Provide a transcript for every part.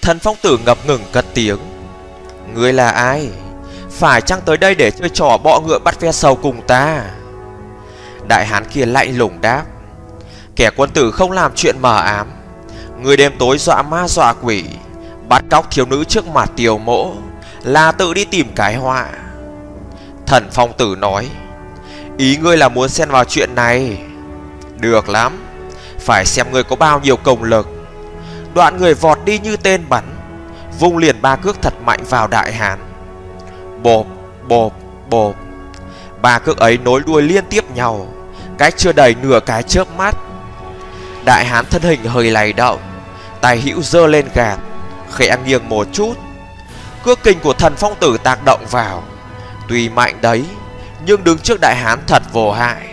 Thần phong tử ngập ngừng cất tiếng: Ngươi là ai? Phải chăng tới đây để chơi trò bọ ngựa bắt ve sầu cùng ta? Đại hán kia lạnh lùng đáp: Kẻ quân tử không làm chuyện mờ ám. Người đêm tối dọa ma dọa quỷ, bắt cóc thiếu nữ trước mặt Tiểu Mỗ, là tự đi tìm cái họa. Thần phong tử nói: Ý ngươi là muốn xen vào chuyện này? Được lắm, phải xem ngươi có bao nhiêu công lực. Đoạn người vọt đi như tên bắn, vung liền 3 cước thật mạnh vào đại hán. Bộp bộp bộp. 3 cước ấy nối đuôi liên tiếp nhau, cách chưa đầy nửa cái chớp mắt. Đại hán thân hình hơi lay động, tay hữu giơ lên gạt, khẽ nghiêng một chút. Cước kình của thần phong tử tác động vào, tuy mạnh đấy, nhưng đứng trước đại hán thật vô hại.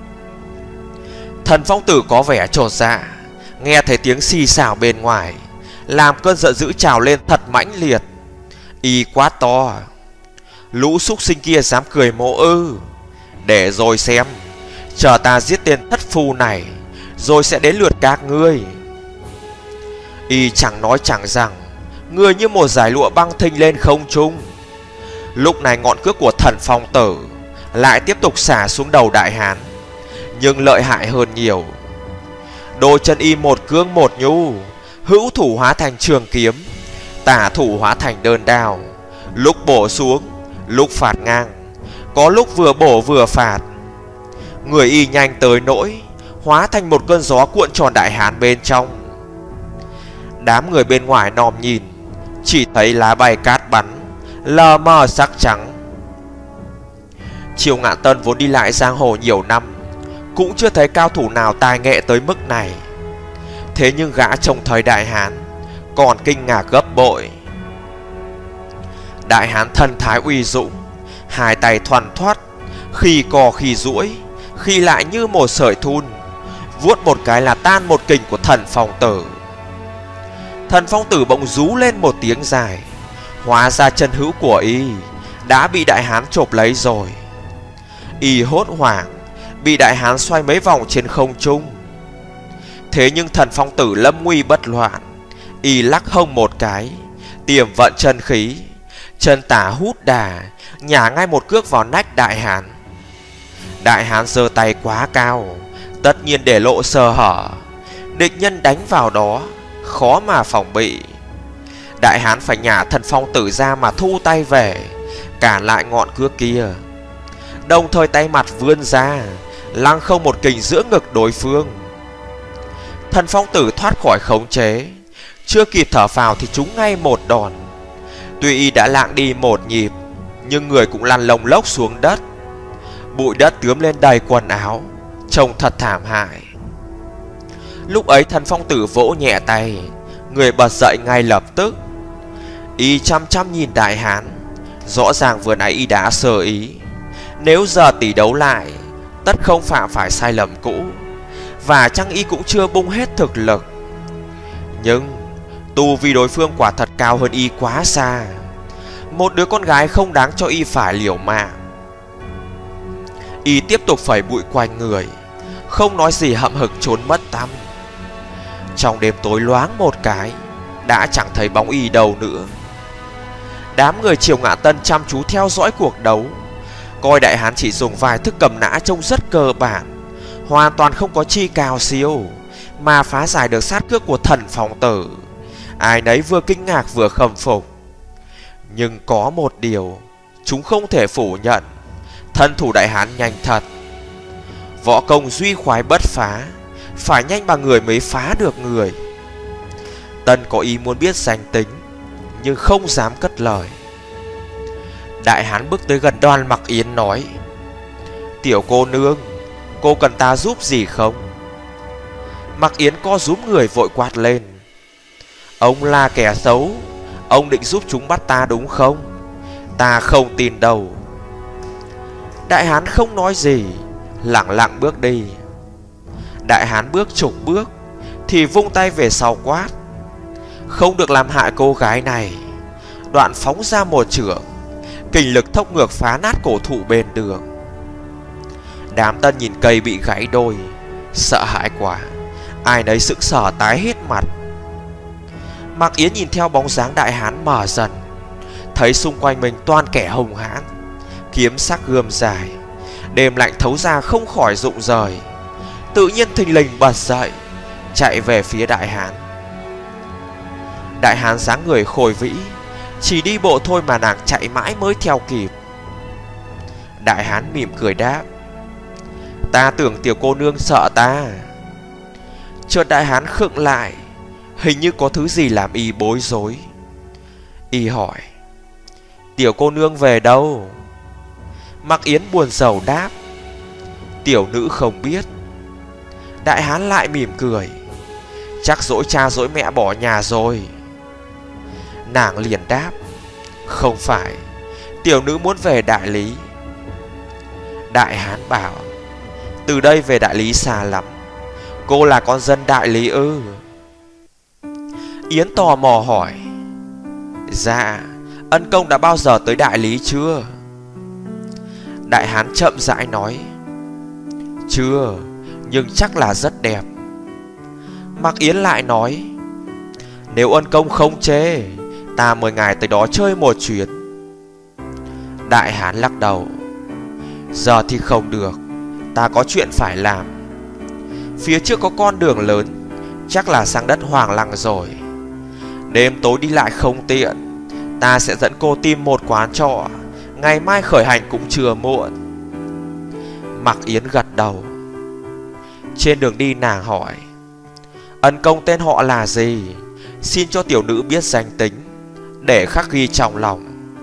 Thần phong tử có vẻ chột dạ, nghe thấy tiếng xì xào bên ngoài, làm cơn giận dữ trào lên thật mãnh liệt. Y quát to: Lũ súc sinh kia dám cười Mỗ ư? Để rồi xem, chờ ta giết tên thất phu này, rồi sẽ đến lượt các ngươi. Y chẳng nói chẳng rằng, người như một dải lụa băng thinh lên không trung. Lúc này ngọn cước của thần phong tử lại tiếp tục xả xuống đầu đại hán, nhưng lợi hại hơn nhiều. Đôi chân y một cương một nhu, hữu thủ hóa thành trường kiếm, tả thủ hóa thành đơn đao, lúc bổ xuống, lúc phạt ngang, có lúc vừa bổ vừa phạt. Người y nhanh tới nỗi hóa thành một cơn gió cuộn tròn đại hán bên trong. Đám người bên ngoài nòm nhìn, chỉ thấy lá bay cát bắn, lờ mờ sắc trắng. Triều Ngạn Tân vốn đi lại giang hồ nhiều năm, cũng chưa thấy cao thủ nào tài nghệ tới mức này. Thế nhưng gã trông thấy đại hán còn kinh ngạc gấp bội. Đại hán thần thái uy dũng, hai tay thoăn thoắt, khi co khi duỗi, khi lại như một sợi thun, vuốt một cái là tan một kình của thần phong tử. Thần phong tử bỗng rú lên một tiếng dài, hóa ra chân hữu của y đã bị đại hán chộp lấy rồi. Y hốt hoảng, bị đại hán xoay mấy vòng trên không trung. Thế nhưng thần phong tử lâm nguy bất loạn, y lắc hông một cái, tiềm vận chân khí, chân tả hút đà, nhả ngay một cước vào nách đại hán. Đại hán giơ tay quá cao, tất nhiên để lộ sơ hở, địch nhân đánh vào đó khó mà phòng bị. Đại hán phải nhả thần phong tử ra mà thu tay về, cản lại ngọn cước kia, đồng thời tay mặt vươn ra, lăng không một kình giữa ngực đối phương. Thần phong tử thoát khỏi khống chế, chưa kịp thở phào thì trúng ngay một đòn. Tuy y đã lạng đi một nhịp, nhưng người cũng lăn lông lốc xuống đất, bụi đất tướm lên đầy quần áo, trông thật thảm hại. Lúc ấy thần phong tử vỗ nhẹ tay, người bật dậy ngay lập tức. Y chăm chăm nhìn đại hán, rõ ràng vừa nãy y đã sơ ý, nếu giờ tỷ đấu lại, tất không phạm phải sai lầm cũ, và chăng y cũng chưa bung hết thực lực. Nhưng tu vi đối phương quả thật cao hơn y quá xa, một đứa con gái không đáng cho y phải liều mạng. Y tiếp tục phẩy bụi quanh người, không nói gì hậm hực trốn mất tăm. Trong đêm tối loáng một cái, đã chẳng thấy bóng y đâu nữa. Đám người Triều Ngạn Tân chăm chú theo dõi cuộc đấu, coi đại hán chỉ dùng vài thức cầm nã trông rất cơ bản, hoàn toàn không có chi cao siêu, mà phá giải được sát cước của thần phong tử. Ai nấy vừa kinh ngạc vừa khâm phục. Nhưng có một điều chúng không thể phủ nhận, thân thủ đại hán nhanh thật. Võ công duy khoái bất phá, phải nhanh bằng người mới phá được người. Tân có ý muốn biết danh tính, nhưng không dám cất lời. Đại hán bước tới gần Đoan Mặc Yến nói: Tiểu cô nương, cô cần ta giúp gì không? Mặc Yến co rúm người vội quát lên: Ông là kẻ xấu, ông định giúp chúng bắt ta đúng không? Ta không tin đâu. Đại hán không nói gì, lặng lặng bước đi. Đại hán bước chục bước thì vung tay về sau quát: Không được làm hại cô gái này. Đoạn phóng ra một chưởng, kình lực thốc ngược phá nát cổ thụ bên đường. Đám Tân nhìn cây bị gãy đôi, sợ hãi quá, ai nấy sững sờ tái hết mặt. Mạc Yến nhìn theo bóng dáng đại hán mở dần, thấy xung quanh mình toàn kẻ hung hãn, kiếm sắc gươm dài, đêm lạnh thấu ra không khỏi rụng rời. Tự nhiên thình lình bật dậy, chạy về phía đại hán. Đại hán dáng người khôi vĩ, chỉ đi bộ thôi mà nàng chạy mãi mới theo kịp. Đại hán mỉm cười đáp: "Ta tưởng tiểu cô nương sợ ta." Chợt đại hán khựng lại, hình như có thứ gì làm y bối rối. Y hỏi: "Tiểu cô nương về đâu?" Mạc Yến buồn rầu đáp: "Tiểu nữ không biết." Đại hán lại mỉm cười: "Chắc dỗi cha dỗi mẹ bỏ nhà rồi." Nàng liền đáp: "Không phải, tiểu nữ muốn về Đại Lý." Đại hán bảo: "Từ đây về Đại Lý xa lắm, cô là con dân Đại Lý ư?" Yến tò mò hỏi: "Dạ, ân công đã bao giờ tới Đại Lý chưa?" Đại hán chậm rãi nói: "Chưa, nhưng chắc là rất đẹp." Mạc Yến lại nói: "Nếu ân công không chê, ta mời ngài tới đó chơi một chuyến." Đại hán lắc đầu: "Giờ thì không được, ta có chuyện phải làm. Phía trước có con đường lớn, chắc là sang đất Hoàng Lăng rồi. Đêm tối đi lại không tiện, ta sẽ dẫn cô tìm một quán trọ, ngày mai khởi hành cũng chưa muộn." Mạc Yến gật đầu. Trên đường đi nàng hỏi: "Ân công tên họ là gì? Xin cho tiểu nữ biết danh tính, để khắc ghi trong lòng."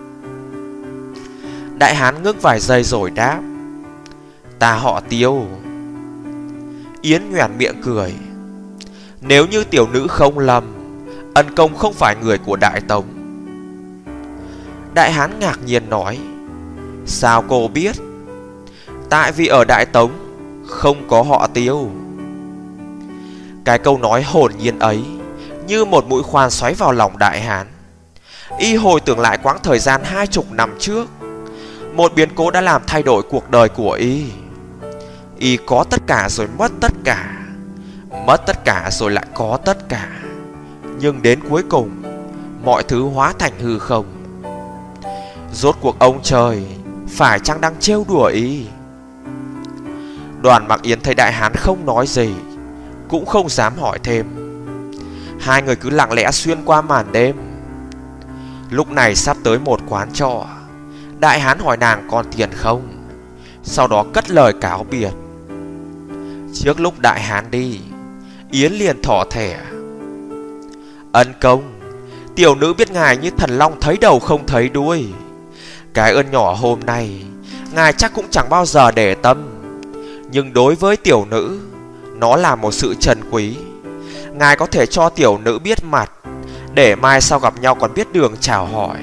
Đại hán ngước vài giây rồi đáp: "Ta họ Tiêu." Yến nhoẻn miệng cười: "Nếu như tiểu nữ không lầm, ân công không phải người của Đại Tống." Đại hán ngạc nhiên nói: "Sao cô biết?" "Tại vì ở Đại Tống không có họ Tiêu." Cái câu nói hồn nhiên ấy như một mũi khoan xoáy vào lòng đại hán. Y hồi tưởng lại quãng thời gian 20 năm trước, một biến cố đã làm thay đổi cuộc đời của y. Y có tất cả rồi mất tất cả, mất tất cả rồi lại có tất cả, nhưng đến cuối cùng mọi thứ hóa thành hư không. Rốt cuộc ông trời phải chăng đang trêu đùa y? Đoàn Mạc Yến thấy đại hán không nói gì, cũng không dám hỏi thêm. Hai người cứ lặng lẽ xuyên qua màn đêm. Lúc này sắp tới một quán trọ, đại hán hỏi nàng còn tiền không, sau đó cất lời cáo biệt. Trước lúc đại hán đi, Yến liền thỏ thẻ: "Ân công, tiểu nữ biết ngài như thần long thấy đầu không thấy đuôi. Cái ơn nhỏ hôm nay ngài chắc cũng chẳng bao giờ để tâm, nhưng đối với tiểu nữ, nó là một sự trân quý. Ngài có thể cho tiểu nữ biết mặt, để mai sau gặp nhau còn biết đường chào hỏi."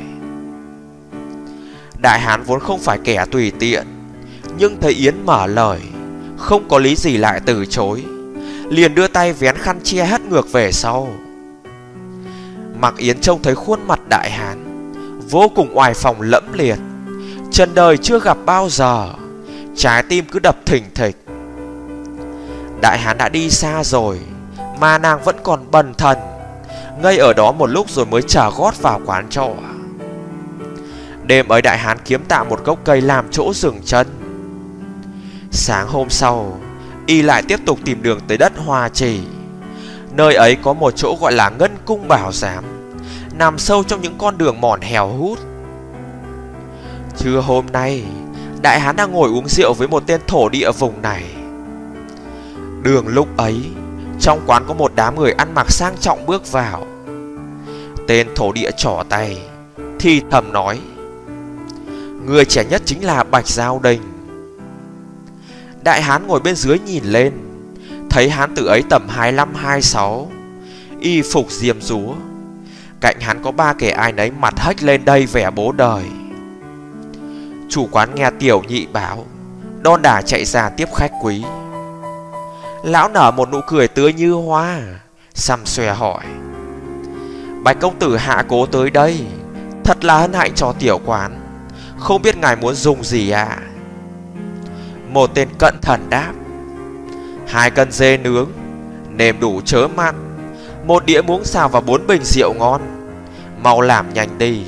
Đại hán vốn không phải kẻ tùy tiện, nhưng thấy Yến mở lời, không có lý gì lại từ chối, liền đưa tay vén khăn che hất ngược về sau. Mạc Yến trông thấy khuôn mặt đại hán vô cùng oai phong lẫm liệt, trần đời chưa gặp bao giờ, trái tim cứ đập thình thịch. Đại hán đã đi xa rồi mà nàng vẫn còn bần thần, ngây ở đó một lúc rồi mới trở gót vào quán trọ. Đêm ấy đại hán kiếm tạm một gốc cây làm chỗ dừng chân. Sáng hôm sau, y lại tiếp tục tìm đường tới đất Hoa Trì. Nơi ấy có một chỗ gọi là Ngân Cung Bảo Giám, nằm sâu trong những con đường mòn hèo hút. Trưa hôm nay, đại hán đang ngồi uống rượu với một tên thổ địa vùng này. Đường lúc ấy, trong quán có một đám người ăn mặc sang trọng bước vào. Tên thổ địa trỏ tay, thì thầm nói: "Người trẻ nhất chính là Bạch Giao Đình." Đại hán ngồi bên dưới nhìn lên, thấy hán tử ấy tầm 25-26, y phục diêm dúa. Cạnh hắn có ba kẻ ai nấy mặt hếch lên đây vẻ bố đời. Chủ quán nghe tiểu nhị báo, đon đả chạy ra tiếp khách quý. Lão nở một nụ cười tươi như hoa, săm xòe hỏi: "Bạch công tử hạ cố tới đây, thật là hân hạnh cho tiểu quán. Không biết ngài muốn dùng gì ạ?" Một tên cận thần đáp: 2 cân dê nướng, nêm đủ chớ mặn, một đĩa muống xào và 4 bình rượu ngon. Mau làm nhanh đi.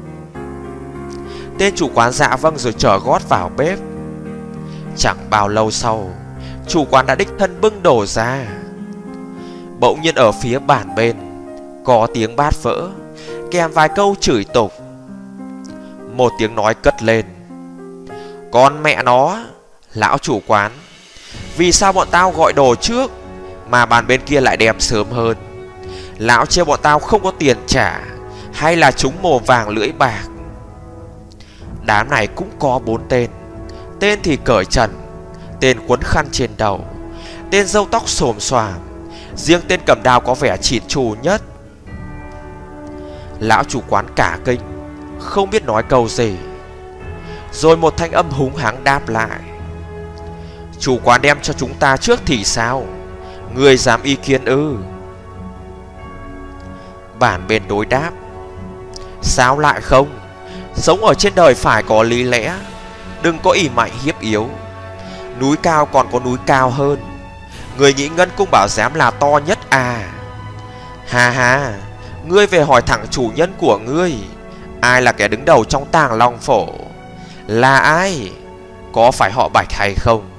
Tên chủ quán dạ vâng rồi chở gót vào bếp. Chẳng bao lâu sau, chủ quán đã đích thân bưng đồ ra. Bỗng nhiên ở phía bàn bên có tiếng bát vỡ, kèm vài câu chửi tục. Một tiếng nói cất lên: "Con mẹ nó, lão chủ quán, vì sao bọn tao gọi đồ trước mà bàn bên kia lại đem sớm hơn? Lão chê bọn tao không có tiền trả, hay là chúng mồm vàng lưỡi bạc?" Đám này cũng có 4 tên. Tên thì cởi trần, tên quấn khăn trên đầu, tên râu tóc xồm xoàm. Riêng tên cầm đao có vẻ chỉn chu nhất. Lão chủ quán cả kinh, không biết nói câu gì. Rồi một thanh âm húng hắng đáp lại: "Chủ quán đem cho chúng ta trước thì sao? Người dám ý kiến ư?" Bản bên đối đáp: "Sao lại không? Sống ở trên đời phải có lý lẽ, đừng có ỷ mạnh hiếp yếu. Núi cao còn có núi cao hơn. Người nghĩ Ngân Cung Bảo Giám là to nhất à? Ha ha, ngươi về hỏi thẳng chủ nhân của ngươi, ai là kẻ đứng đầu trong Tàng Long Phổ? Là ai? Có phải họ Bạch hay không?"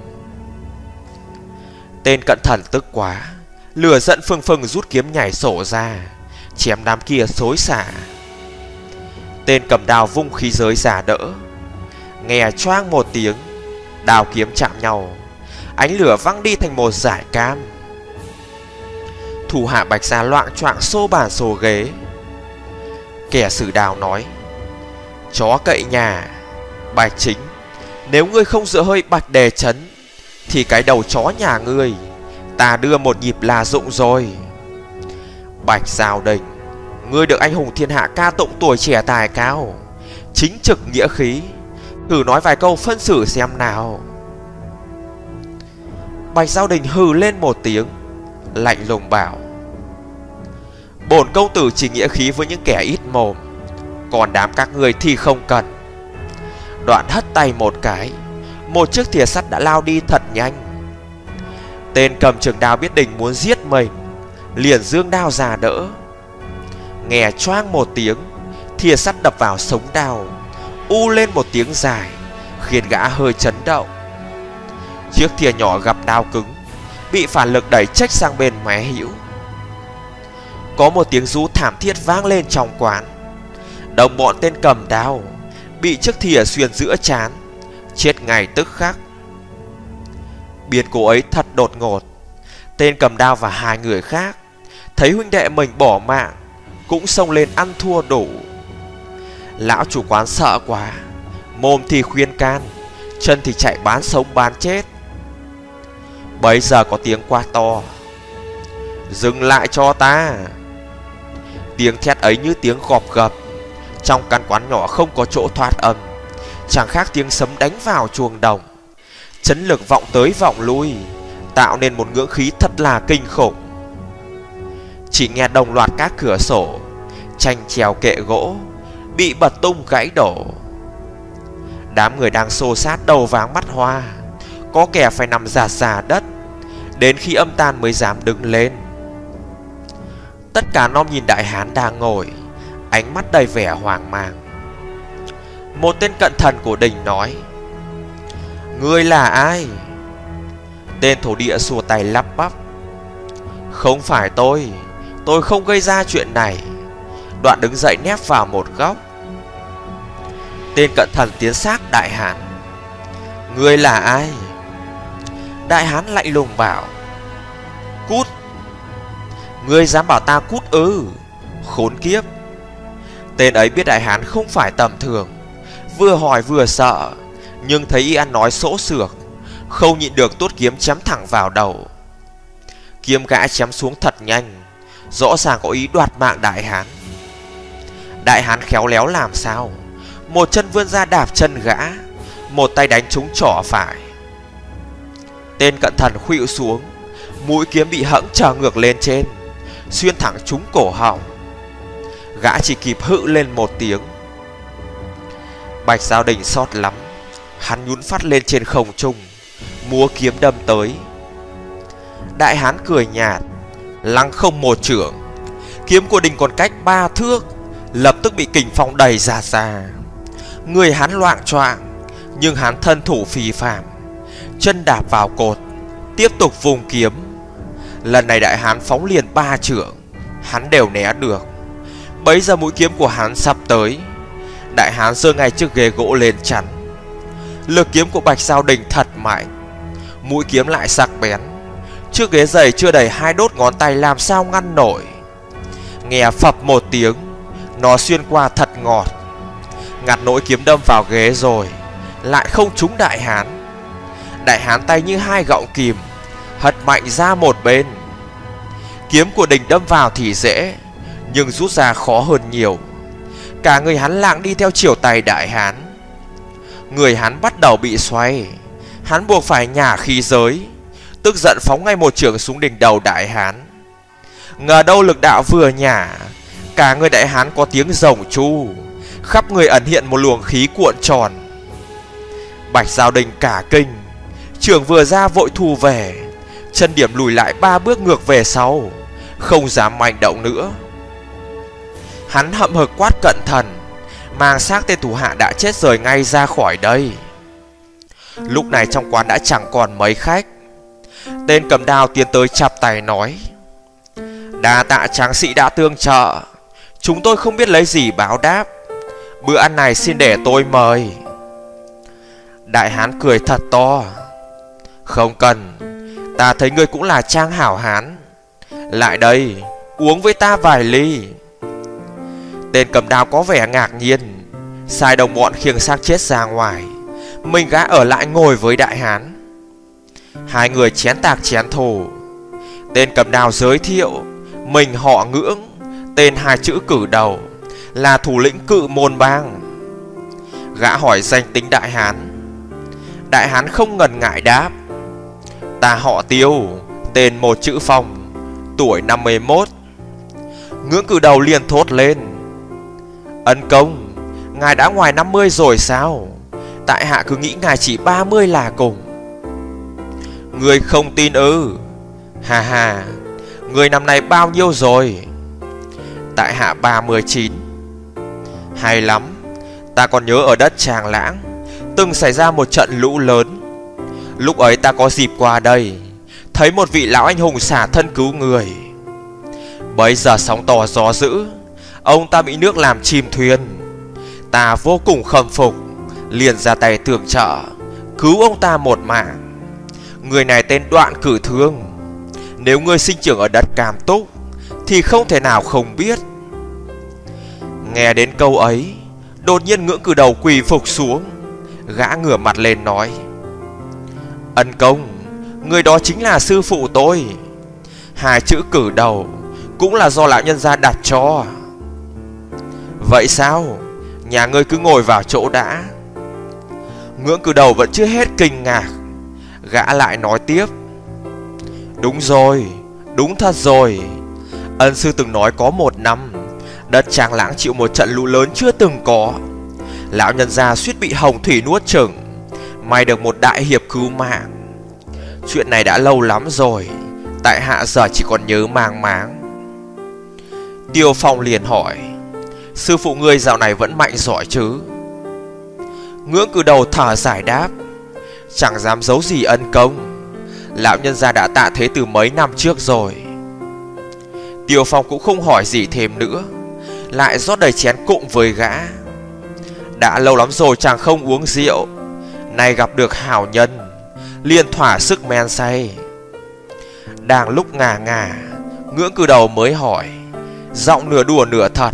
Tên cận thần tức quá, lửa giận phừng phừng rút kiếm nhảy sổ ra, chém đám kia xối xả. Tên cầm đao vung khí giới giả đỡ. Nghe choang một tiếng, đao kiếm chạm nhau, ánh lửa văng đi thành một dải cam. Thủ hạ Bạch gia loạng choạng xô bàn xô ghế. Kẻ xử đao nói: "Chó cậy nhà, Bạch Chính, nếu ngươi không dựa hơi Bạch Đề Chấn thì cái đầu chó nhà ngươi ta đưa một nhịp là dụng rồi. Bạch Giao Đình, ngươi được anh hùng thiên hạ ca tụng tuổi trẻ tài cao, chính trực nghĩa khí, thử nói vài câu phân xử xem nào." Bạch Giao Đình hừ lên một tiếng, lạnh lùng bảo: "Bổn công tử chỉ nghĩa khí với những kẻ ít mồm, còn đám các người thì không cần." Đoạn hất tay một cái, một chiếc thìa sắt đã lao đi thật nhanh. Tên cầm trường đao biết định muốn giết mình, liền giương đao ra đỡ. Nghe choang một tiếng, thìa sắt đập vào sống đao, u lên một tiếng dài, khiến gã hơi chấn động. Chiếc thìa nhỏ gặp đao cứng, bị phản lực đẩy chếch sang bên mé hữu. Có một tiếng rú thảm thiết vang lên trong quán. Đồng bọn tên cầm đao bị chiếc thìa xuyên giữa trán, chết ngay tức khắc. Biến cố ấy thật đột ngột. Tên cầm đao và 2 người khác thấy huynh đệ mình bỏ mạng, cũng xông lên ăn thua đủ. Lão chủ quán sợ quá, mồm thì khuyên can, chân thì chạy bán sống bán chết. Bấy giờ có tiếng quát to: "Dừng lại cho ta!" Tiếng thét ấy như tiếng gọp gập. Trong căn quán nhỏ không có chỗ thoát âm, chẳng khác tiếng sấm đánh vào chuông đồng. Chấn lực vọng tới vọng lui, tạo nên một ngưỡng khí thật là kinh khủng. Chỉ nghe đồng loạt các cửa sổ, tranh treo kệ gỗ bị bật tung gãy đổ. Đám người đang xô sát đầu váng mắt hoa, có kẻ phải nằm rạt rà đất, đến khi âm tan mới dám đứng lên. Tất cả nom nhìn đại hán đang ngồi, ánh mắt đầy vẻ hoang mang. Một tên cận thần của đình nói: "Ngươi là ai?" Tên thổ địa xua tay lắp bắp: "Không phải tôi không gây ra chuyện này." Đoạn đứng dậy nép vào một góc. Tên cận thần tiến sát đại hán: "Ngươi là ai?" Đại hán lạnh lùng bảo: "Cút." "Ngươi dám bảo ta cút ư? Khốn kiếp!" Tên ấy biết đại hán không phải tầm thường, vừa hỏi vừa sợ, nhưng thấy y ăn nói sỗ sược, không nhịn được tuốt kiếm chém thẳng vào đầu. Kiếm gã chém xuống thật nhanh, rõ ràng có ý đoạt mạng đại hán. Đại hán khéo léo làm sao, một chân vươn ra đạp chân gã, một tay đánh trúng trỏ phải. Tên cận thần khuỵu xuống, mũi kiếm bị hẫng trở ngược lên trên, xuyên thẳng trúng cổ họng. Gã chỉ kịp hự lên một tiếng. Bạch Giao Đình sót lắm, hắn nhún phát lên trên không trung, múa kiếm đâm tới. Đại hán cười nhạt, lăng không một chưởng. Kiếm của Đình còn cách 3 thước, lập tức bị kình phong đẩy ra xa. Người hắn loạng choạng, nhưng hắn thân thủ phi phàm, chân đạp vào cột, tiếp tục vùng kiếm. Lần này đại hán phóng liền 3 chưởng, hắn đều né được. Bấy giờ mũi kiếm của hắn sắp tới, đại hán giơ ngay chiếc ghế gỗ lên chắn. Lực kiếm của Bạch Giao Đình thật mạnh, mũi kiếm lại sắc bén. Chiếc ghế dày chưa đầy 2 đốt ngón tay làm sao ngăn nổi. Nghe phập một tiếng, nó xuyên qua thật ngọt. Ngặt nỗi kiếm đâm vào ghế rồi, lại không trúng đại hán. Đại hán tay như 2 gọng kìm, hất mạnh ra một bên. Kiếm của Đình đâm vào thì dễ, nhưng rút ra khó hơn nhiều. Cả người hắn lạng đi theo chiều tay đại hán. Người hắn bắt đầu bị xoay, hắn buộc phải nhả khí giới, tức giận phóng ngay một chưởng xuống đỉnh đầu đại hán. Ngờ đâu lực đạo vừa nhả, cả người đại hán có tiếng rồng chu, khắp người ẩn hiện một luồng khí cuộn tròn. Bạch Giao Đình cả kinh, chưởng vừa ra vội thu về, chân điểm lùi lại 3 bước ngược về sau, không dám manh động nữa. Hắn hậm hực quát cẩn thận, mang xác tên thủ hạ đã chết rời ngay ra khỏi đây. Lúc này trong quán đã chẳng còn mấy khách. Tên cầm đao tiến tới chắp tay nói: đa tạ tráng sĩ đã tương trợ, chúng tôi không biết lấy gì báo đáp, bữa ăn này xin để tôi mời. Đại hán cười thật to: không cần, ta thấy ngươi cũng là trang hảo hán, lại đây uống với ta vài ly. Tên cầm đao có vẻ ngạc nhiên, sai đồng bọn khiêng xác chết ra ngoài, mình gã ở lại ngồi với đại hán. Hai người chén tạc chén thù. Tên cầm đao giới thiệu mình họ Ngưỡng, tên 2 chữ cử đầu, là thủ lĩnh Cự Môn Bang. Gã hỏi danh tính đại hán. Đại hán không ngần ngại đáp: ta họ Tiêu, tên 1 chữ Phong, tuổi 51. Ngưỡng cử đầu liền thốt lên: ân công, ngài đã ngoài 50 rồi sao? Tại hạ cứ nghĩ ngài chỉ 30 là cùng. Người không tin ư? Hà hà, người năm nay bao nhiêu rồi? Tại hạ 39. Hay lắm, ta còn nhớ ở đất Tràng Lãng từng xảy ra một trận lũ lớn. Lúc ấy ta có dịp qua đây, thấy một vị lão anh hùng xả thân cứu người. Bấy giờ sóng to gió dữ, ông ta bị nước làm chìm thuyền. Ta vô cùng khâm phục, liền ra tay tương trợ, cứu ông ta một mạng. Người này tên Đoạn Cử Thương. Nếu ngươi sinh trưởng ở đất Cam Túc thì không thể nào không biết. Nghe đến câu ấy, đột nhiên Ngưỡng cử đầu quỳ phục xuống. Gã ngửa mặt lên nói: ân công, người đó chính là sư phụ tôi. 2 chữ cử đầu cũng là do lão nhân gia đặt cho. Vậy sao? Nhà ngươi cứ ngồi vào chỗ đã. Ngưỡng cử đầu vẫn chưa hết kinh ngạc. Gã lại nói tiếp: đúng rồi, đúng thật rồi. Ân sư từng nói có 1 năm, đất Tràng Lãng chịu một trận lũ lớn chưa từng có. Lão nhân gia suýt bị hồng thủy nuốt chửng, may được một đại hiệp cứu mạng. Chuyện này đã lâu lắm rồi, tại hạ giờ chỉ còn nhớ mang máng. Tiêu Phong liền hỏi: sư phụ ngươi dạo này vẫn mạnh giỏi chứ? Ngưỡng cử đầu thở giải đáp: chẳng dám giấu gì ân công, lão nhân gia đã tạ thế từ mấy năm trước rồi. Tiêu Phong cũng không hỏi gì thêm nữa, lại rót đầy chén cụng với gã. Đã lâu lắm rồi chàng không uống rượu, nay gặp được hảo nhân, liền thỏa sức men say. Đang lúc ngà ngà, Ngưỡng cử đầu mới hỏi, giọng nửa đùa nửa thật: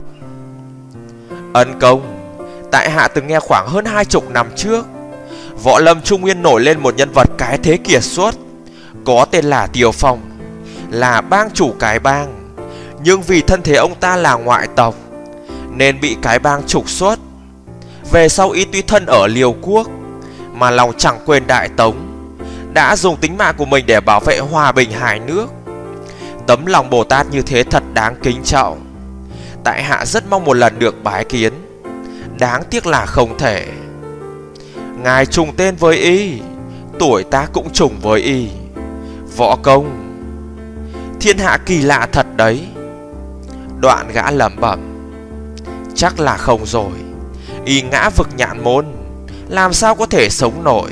ân công, tại hạ từng nghe khoảng hơn 20 năm trước, võ lâm Trung Nguyên nổi lên một nhân vật cái thế kiệt xuất, có tên là Tiêu Phong, là bang chủ cái bang. Nhưng vì thân thế ông ta là ngoại tộc nên bị cái bang trục xuất. Về sau y tuy thân ở Liêu Quốc mà lòng chẳng quên Đại Tống, đã dùng tính mạng của mình để bảo vệ hòa bình hai nước. Tấm lòng Bồ Tát như thế thật đáng kính trọng. Tại hạ rất mong một lần được bái kiến, đáng tiếc là không thể. Ngài trùng tên với y, tuổi ta cũng trùng với y. Võ công Thiên hạ kỳ lạ thật đấy. Đoạn gã lẩm bẩm: chắc là không rồi. Y ngã vực nhạn môn, làm sao có thể sống nổi.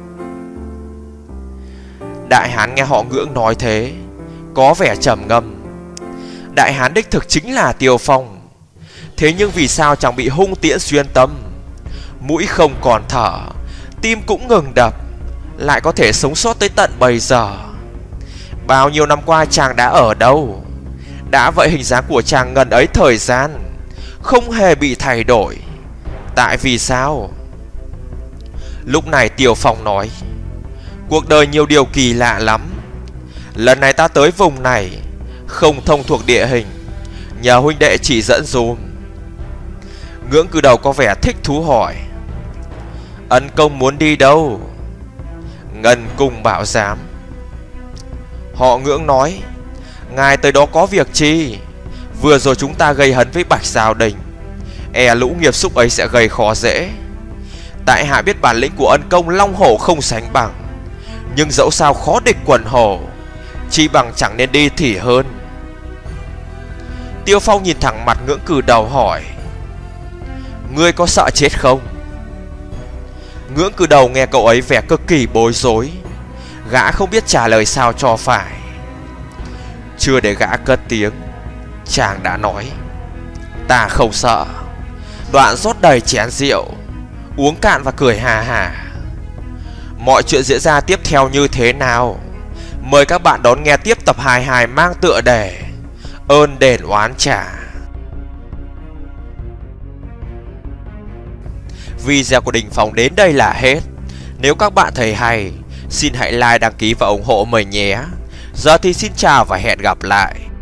Đại hán nghe họ Ngưỡng nói thế, có vẻ trầm ngâm. Đại hán đích thực chính là Tiêu Phong. Thế nhưng vì sao chẳng bị hung tiễn xuyên tâm, mũi không còn thở, tim cũng ngừng đập, lại có thể sống sót tới tận bây giờ? Bao nhiêu năm qua chàng đã ở đâu? Đã vậy hình dáng của chàng ngần ấy thời gian không hề bị thay đổi, tại vì sao? Lúc này Tiêu Phong nói: cuộc đời nhiều điều kỳ lạ lắm. Lần này ta tới vùng này không thông thuộc địa hình, nhờ huynh đệ chỉ dẫn dùm. Ngưỡng Cử Đầu có vẻ thích thú hỏi: ân công muốn đi đâu? Ngân Cung bảo giám. Họ Ngưỡng nói: ngài tới đó có việc chi? Vừa rồi chúng ta gây hấn với Bạch Giao Đình, e lũ nghiệp xúc ấy sẽ gây khó dễ. Tại hạ biết bản lĩnh của ân công long hổ không sánh bằng, nhưng dẫu sao khó địch quần hổ, chi bằng chẳng nên đi thì hơn. Tiêu Phong nhìn thẳng mặt Ngưỡng Cử Đầu hỏi: ngươi có sợ chết không? Ngưỡng Cử Đầu nghe cậu ấy vẻ cực kỳ bối rối, gã không biết trả lời sao cho phải. Chưa để gã cất tiếng, chàng đã nói: ta không sợ. Đoạn rót đầy chén rượu, uống cạn và cười hà hà. Mọi chuyện diễn ra tiếp theo như thế nào? Mời các bạn đón nghe tiếp tập 22 mang tựa đề Ơn Đền Oán Trả. Video của Đình Phong đến đây là hết. Nếu các bạn thấy hay, xin hãy like, đăng ký và ủng hộ mình nhé. Giờ thì xin chào và hẹn gặp lại.